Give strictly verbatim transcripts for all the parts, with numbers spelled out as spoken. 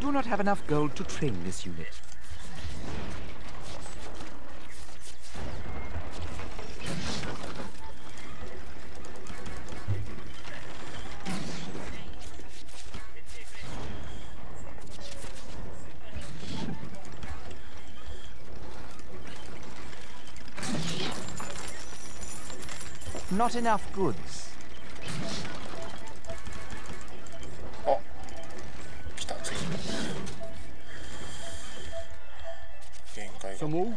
do not have enough gold to train this unit. Not enough goods. あ、来た次。限界が。 سمو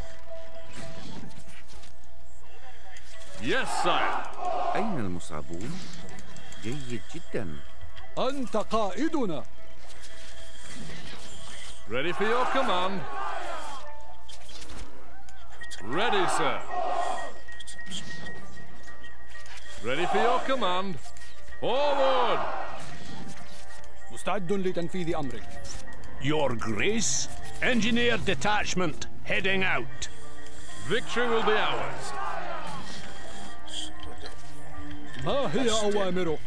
Yes, sire. أين المصابون؟ جيد جدا. أنت قائدنا. Ready for your command. Ready, sir. Ready for your command. Forward! مستعد لتنفيذ أمرك. Your Grace, engineer detachment heading out. Victory will be ours. ما هي أوامرك؟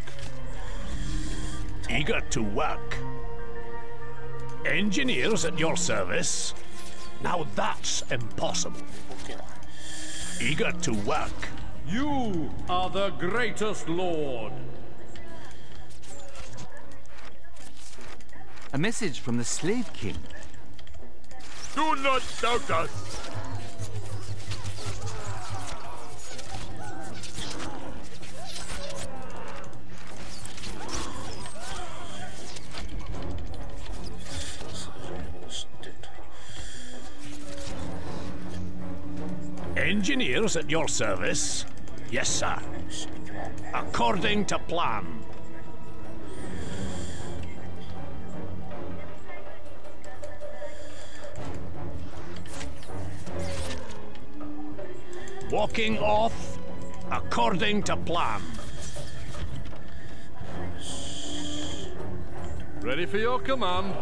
Eager to work. Engineers at your service. Now that's impossible. Eager to work. You are the greatest lord. A message from the Slave King. Do not doubt us. Engineers at your service. Yes, sir. According to plan. Walking off according to plan. Ready for your command.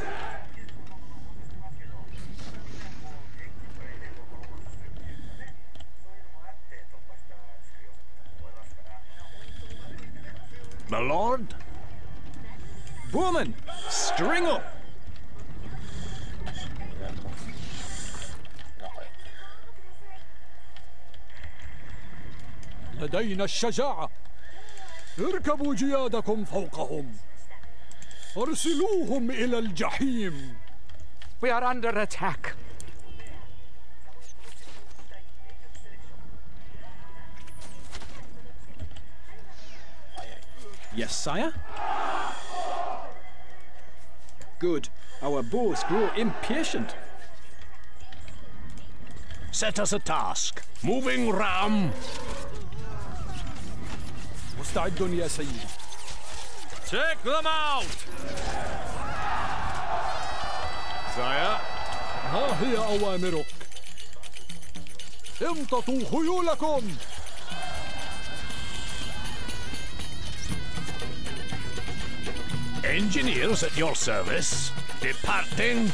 My lord? Bowman, string up. لدينا الشجاعة. اركبوا جيادكم فوقهم. أرسلوهم إلى الجحيم. We are under attack. Yes, sire? Good. Our bows grow impatient. Set us a task. Moving ram. مستعد يا سيدي. Take them out! Sire. ها هي أوامرك. امتطوا خيولكم. Engineers at your service. Departing.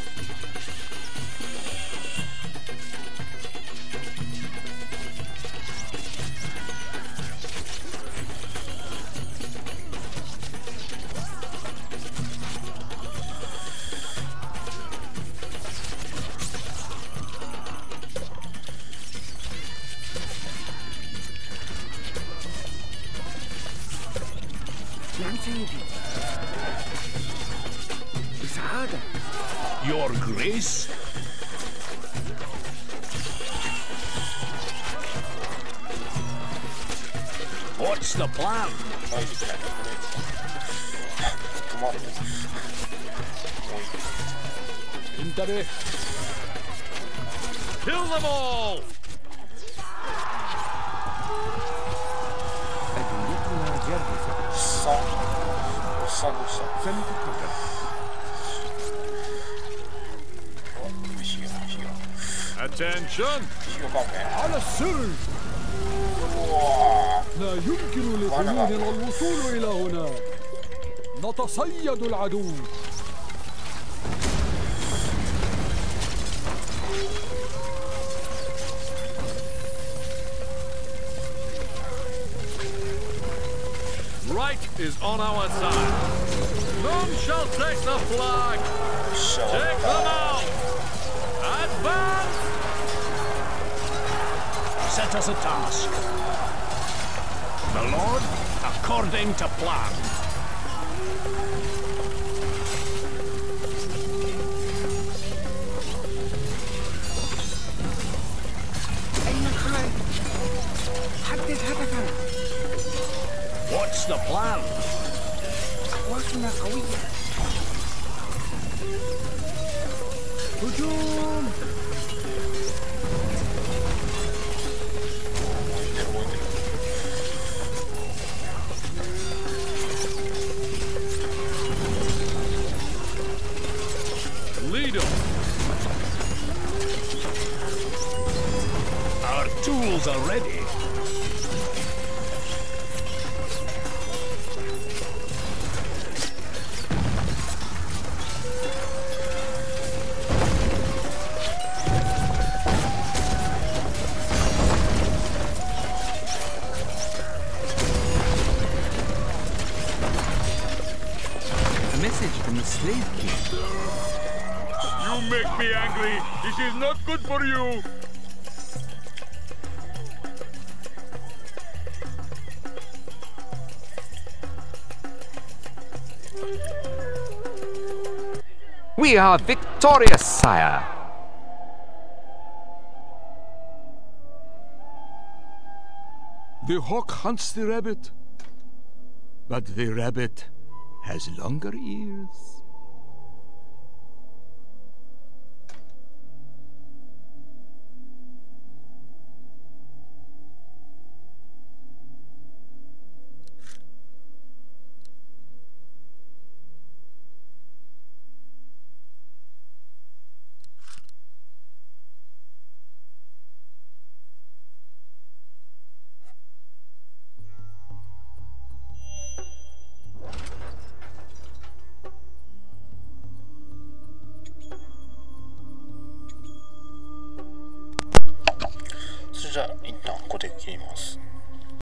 Your Grace? What's the plan? انتبه. Kill them all! أدويتنا جاهزة. سنتقدم. Attention! على السر. لا يمكن لخيولنا الوصول إلى هنا. نتصيد العدو. right is on our side. None shall take the flag. Take them out. Advance. Set us a task. The Lord, according to plan. What's the plan? هجوم. Leader. Our tools are ready. From the Slave King. You make me angry. This is not good for you. We are victorious, sire. The hawk hunts the rabbit, but the rabbit has longer ears. じゃあ一旦ここで切ります。